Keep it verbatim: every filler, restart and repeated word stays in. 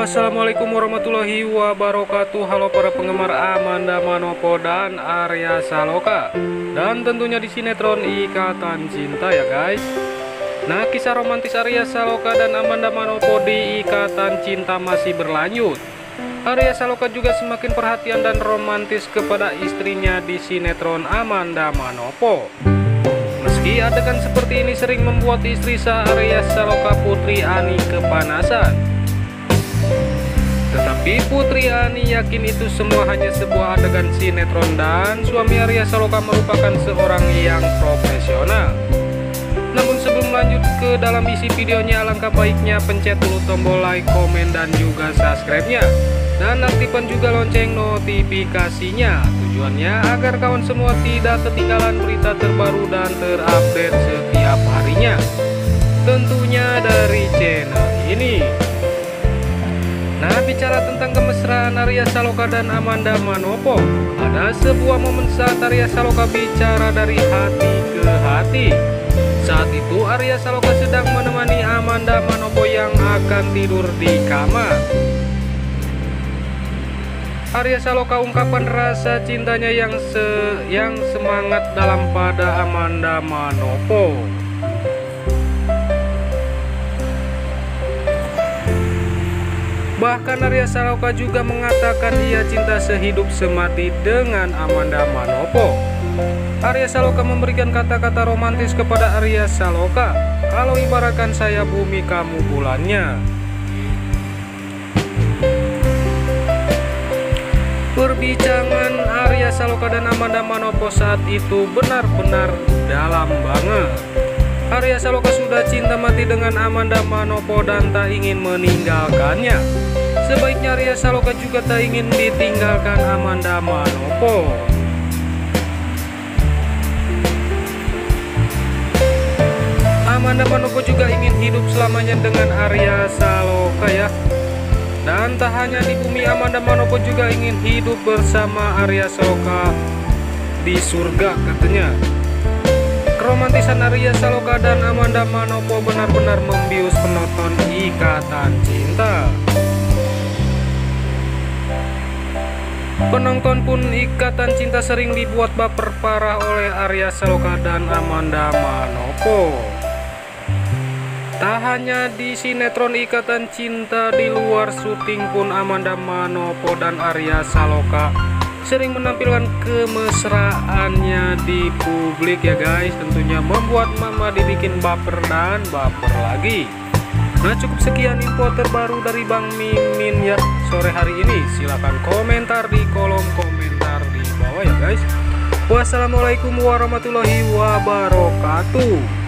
Assalamualaikum warahmatullahi wabarakatuh. Halo para penggemar Amanda Manopo dan Arya Saloka, dan tentunya di sinetron Ikatan Cinta ya guys. Nah, kisah romantis Arya Saloka dan Amanda Manopo di Ikatan Cinta masih berlanjut. Arya Saloka juga semakin perhatian dan romantis kepada istrinya di sinetron Amanda Manopo. Meski adegan seperti ini sering membuat istri sah Arya Saloka, Putri Ani, kepanasan, tetapi Putri Ani yakin itu semua hanya sebuah adegan sinetron dan suami Arya Saloka merupakan seorang yang profesional. Namun sebelum lanjut ke dalam isi videonya, alangkah baiknya pencet dulu tombol like, komen, dan juga subscribe-nya, dan aktifkan juga lonceng notifikasinya. Tujuannya agar kawan semua tidak ketinggalan berita terbaru dan terupdate setiap harinya, tentunya dari channel ini. Nah, bicara tentang kemesraan Arya Saloka dan Amanda Manopo, ada sebuah momen saat Arya Saloka bicara dari hati ke hati. Saat itu Arya Saloka sedang menemani Amanda Manopo yang akan tidur di kamar. Arya Saloka ungkapkan rasa cintanya yang se yang semangat dalam pada Amanda Manopo. Bahkan Arya Saloka juga mengatakan ia cinta sehidup semati dengan Amanda Manopo. Arya Saloka memberikan kata-kata romantis kepada Arya Saloka, "Kalau ibaratkan saya bumi, kamu bulannya." Perbincangan Arya Saloka dan Amanda Manopo saat itu benar-benar dalam banget. Arya Saloka sudah cinta mati dengan Amanda Manopo dan tak ingin meninggalkannya. Sebaiknya Arya Saloka juga tak ingin ditinggalkan Amanda Manopo. Amanda Manopo juga ingin hidup selamanya dengan Arya Saloka ya. Dan tak hanya di bumi, Amanda Manopo juga ingin hidup bersama Arya Saloka di surga katanya. Keromantisan Arya Saloka dan Amanda Manopo benar-benar membius penonton Ikatan Cinta. Penonton pun Ikatan Cinta sering dibuat baper parah oleh Arya Saloka dan Amanda Manopo. Tak hanya di sinetron Ikatan Cinta, di luar syuting pun Amanda Manopo dan Arya Saloka sering menampilkan kemesraannya di publik ya guys, tentunya membuat mama dibikin baper dan baper lagi. Nah, cukup sekian info terbaru dari Bang Mimin ya sore hari ini. Silahkan komentar di kolom komentar di bawah ya guys. Wassalamualaikum warahmatullahi wabarakatuh.